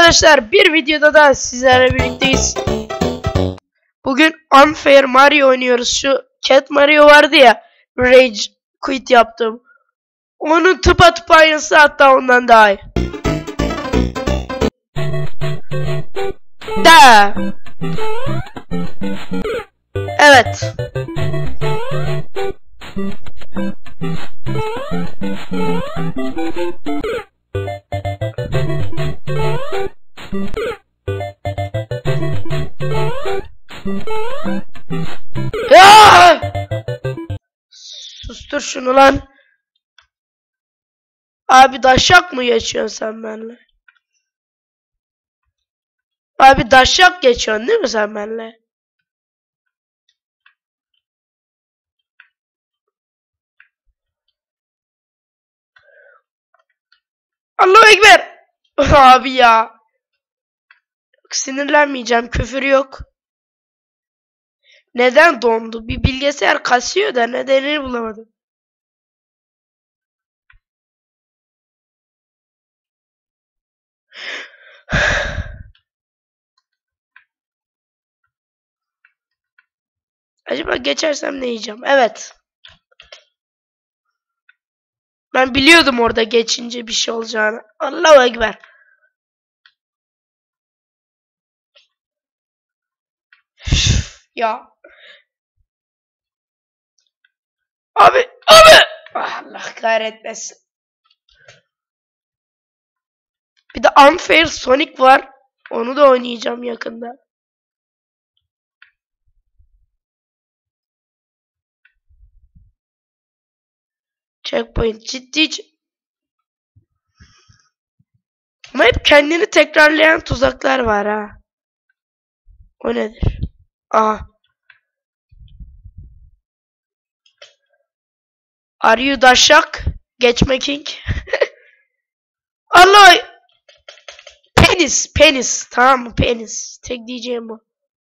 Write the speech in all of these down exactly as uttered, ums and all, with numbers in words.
arkadaşlar, bir videoda da sizlerle birlikteyiz. Bugün Unfair Mario oynuyoruz. Şu Cat Mario vardı ya, Rage Quit yaptım. Onun tıpatıp aynısı, hatta ondan daha iyi. Da. Evet. Ya! Sustur şunu lan. Abi daşak mı geçiyorsun sen benimle? Abi daşak geçiyorsun değil mi sen benimle? Allahu Ekber. Abi ya. Sinirlenmeyeceğim, küfür yok. Neden dondu? Bir bilgisayar kasıyor da nedenini bulamadım. Acaba geçersem ne yiyeceğim? Evet. Ben biliyordum orada geçince bir şey olacağını. Allahu Ekber. Ya. Abi, abi. Allah kahretmesin. Bir de Unfair Sonic var. Onu da oynayacağım yakında. Checkpoint ciddi. Ama hep kendini tekrarlayan tuzaklar var ha. O nedir? Aha. Are you daşak? Geçme king. Allah. Penis, penis. Tamam mı? Penis. Tek diyeceğim bu.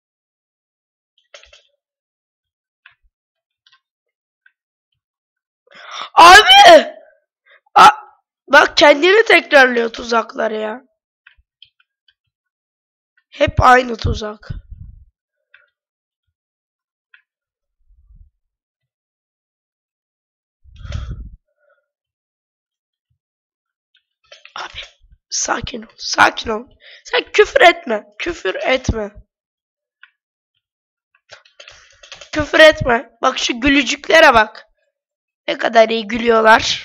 Abi! A Bak kendini tekrarlıyor tuzakları ya. Hep aynı tuzak. Abi sakin ol, sakin ol. Sen küfür etme, küfür etme. Küfür etme. Bak şu gülücüklere bak. Ne kadar iyi gülüyorlar.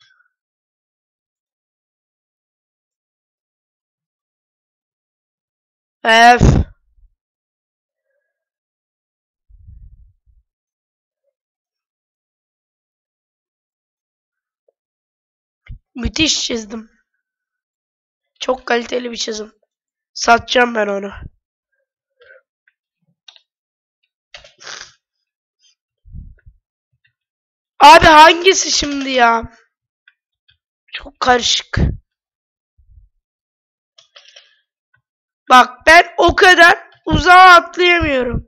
Ef. Müthiş çizdim. Çok kaliteli bir çizim. Satacağım ben onu. Abi hangisi şimdi ya? Çok karışık. Bak ben o kadar uzağa atlayamıyorum.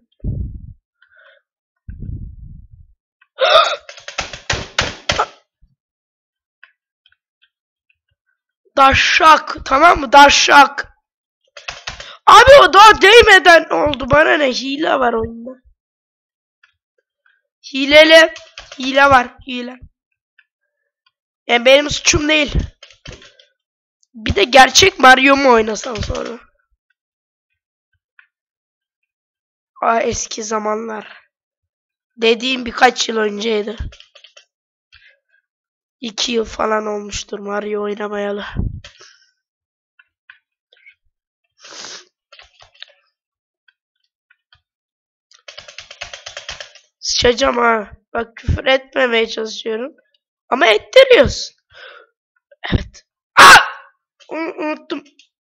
Daşak, tamam mı? Daşak. Abi o daha değmeden oldu. Bana ne? Hile var oyunda. Hileli. Hile var. Hile. Yani benim suçum değil. Bir de gerçek Mario mu oynasam sonra? Aa, eski zamanlar. Dediğim birkaç yıl önceydi. İki yıl falan olmuştur Mario oynamayalı. Sıçacağım ha. Bak küfür etmemeye çalışıyorum. Ama ettiriyorsun. Evet. Aa! Unuttum.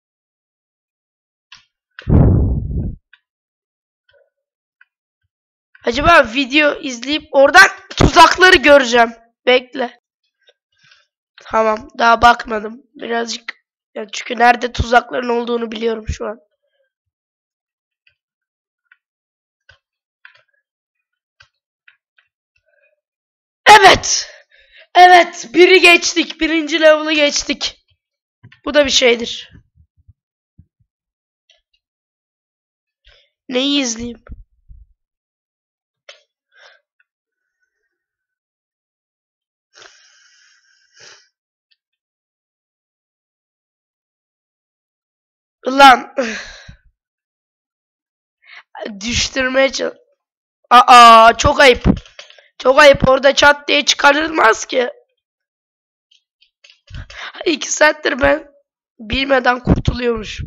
Acaba video izleyip oradan tuzakları göreceğim. Bekle. Tamam. Daha bakmadım. Birazcık. Yani çünkü nerede tuzakların olduğunu biliyorum şu an. Evet. Evet. Biri geçtik. Birinci level'ı geçtik. Bu da bir şeydir. Neyi izleyeyim? Ulan düşürmeye çalış. Aa, çok ayıp. Çok ayıp, orada çat diye çıkarılmaz ki. İki saattir ben bilmeden kurtuluyormuşum.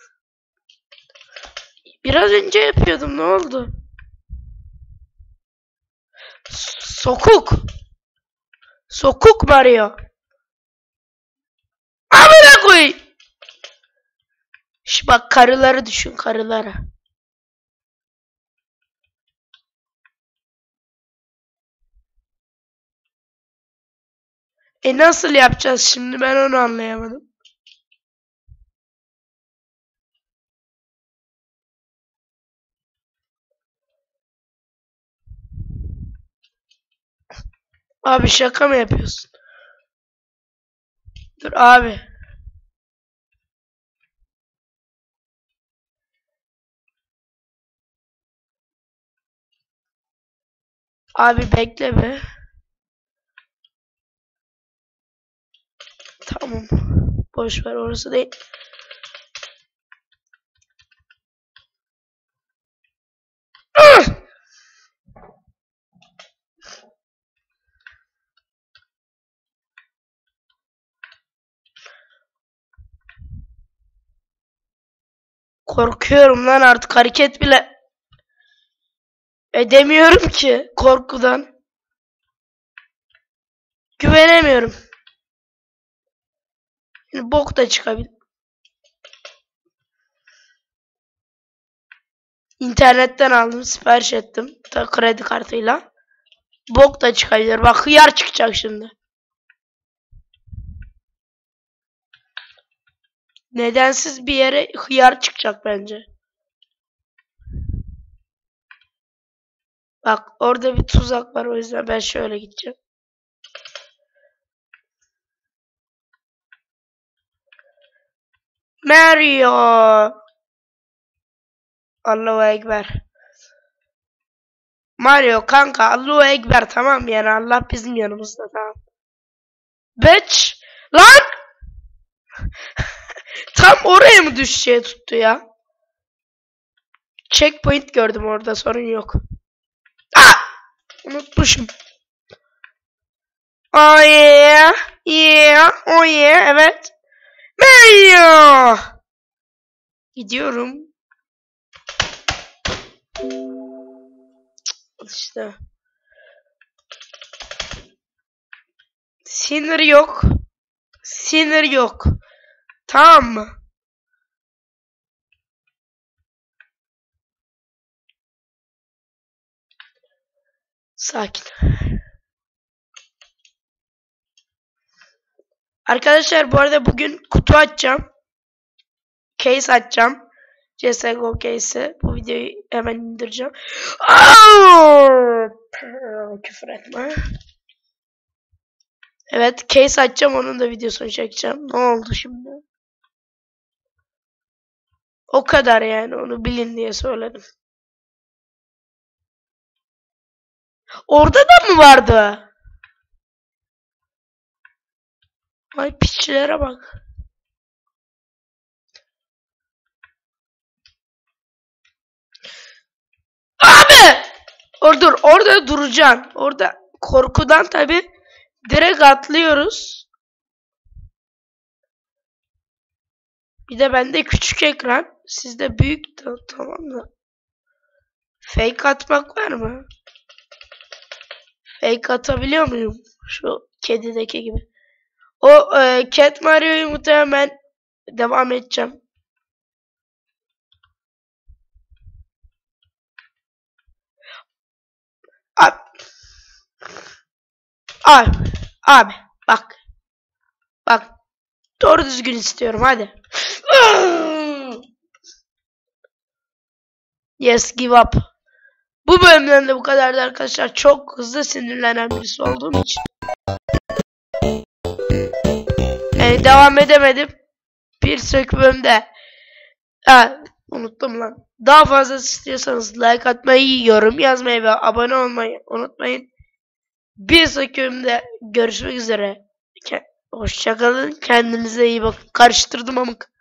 Biraz önce yapıyordum, ne oldu? Sokuk. Sokuk Mario. Amına koy. Şş, bak karıları düşün, karıları. E nasıl yapacağız şimdi, ben onu anlayamadım. Abi şaka mı yapıyorsun? Dur abi. Abi bekle be. Tamam. Boş ver, orası değil. Korkuyorum lan, artık hareket bile edemiyorum ki korkudan. Güvenemiyorum. Yani bok da çıkabilir. İnternetten aldım, sipariş ettim. Ta kredi kartıyla. Bok da çıkabilir. Bak hıyar çıkacak şimdi. Nedensiz bir yere hıyar çıkacak bence. Bak orada bir tuzak var, o yüzden ben şöyle gideceğim. Mario. Allahu Ekber. Mario kanka, Allahu Ekber, tamam yani Allah bizim yanımızda, tamam. Bitch. Lan. Tam oraya mı düşeceği tuttu ya? Checkpoint gördüm orada, sorun yok. Ah! Unutmuşum. Oh yeah. Yeah. Oh yeah. Evet. Mario. Gidiyorum. İşte. Sinir yok. Sinir yok. Tamam mı? Sakin. Arkadaşlar bu arada bugün kutu açacağım. Case açacağım. C S G O case'i. Bu videoyu hemen indireceğim. Küfür etme. Evet, case açacağım, onun da videosunu çekeceğim. Ne oldu şimdi? O kadar yani, onu bilin diye söyledim. Orada da mı vardı? Ay piçlere bak. Abi! Or dur, orada duracaksın. Orada korkudan tabi direkt atlıyoruz. Bir de bende küçük ekran. Sizde büyük, tamam da. Fake atmak var mı? Fake atabiliyor muyum? Şu kedideki gibi. O e, Cat Mario'yu muhtemelen devam edeceğim. Abi. Abi. Abi. Bak. Bak. Doğru düzgün istiyorum, hadi. Yes, give up. Bu bölümden de bu kadardı arkadaşlar. Çok hızlı sinirlenen birisi olduğum için. Yani devam edemedim. Bir sonraki bölümde ha, Unuttum lan. Daha fazla istiyorsanız like atmayı, yorum yazmayı ve abone olmayı unutmayın. Bir sonraki bölümde görüşmek üzere. Hoşçakalın. Kendinize iyi bakın. Karıştırdım amık.